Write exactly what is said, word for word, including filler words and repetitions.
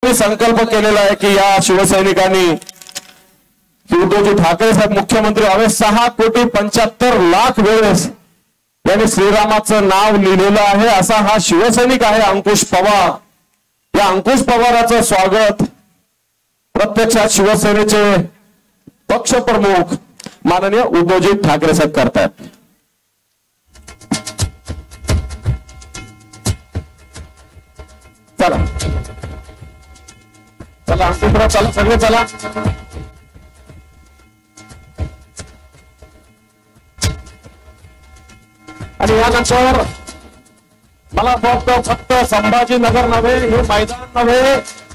मी संकल्प केलेला आहे की या शिवसैनिकांनी उद्धवजी ठाकरे साहेब मुख्यमंत्री व्हावे, सहा कोटी पंच्याहत्तर लाख वेळेस यांनी श्रीरामाचं नाव लिहिलेलं आहे असा हा शिवसैनिक आहे अंकुश पवार. या अंकुश पवाराचं स्वागत प्रत्यक्षात शिवसेनेचे पक्ष प्रमुख माननीय उद्धवजी ठाकरे साहेब करतात. चला चला अंकुशराव चला सगळे चला. आणि यानंतर मला फक्त फक्त संभाजीनगर नव्हे, हे मैदान नव्हे,